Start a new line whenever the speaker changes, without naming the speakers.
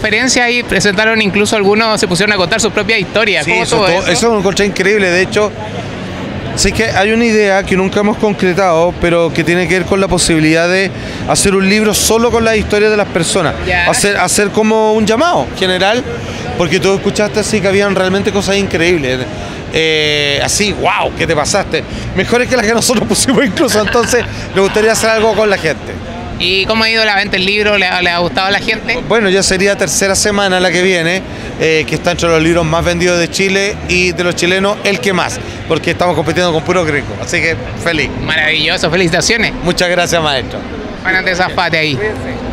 conferencia y presentaron, incluso algunos se pusieron a contar sus propias historias.
Sí,
¿Cómo
eso,
estuvo eso?
eso lo encontré increíble. De hecho, sí que hay una idea que nunca hemos concretado, pero que tiene que ver con la posibilidad de hacer un libro solo con las historias de las personas.
Ya.
Hacer como un llamado general, porque tú escuchaste así que habían realmente cosas increíbles. Así, wow, ¿qué te pasaste? Mejores que las que nosotros pusimos incluso. Entonces, me gustaría hacer algo con la gente.
¿Y cómo ha ido la venta del libro? ¿Le ha gustado a la gente?
Bueno, ya sería tercera semana la que viene, que está entre los libros más vendidos de Chile y de los chilenos, el que más, porque estamos compitiendo con puro gringo. Así que feliz.
Maravilloso, felicitaciones.
Muchas gracias, maestro.
Juan Andrés Zafate ahí.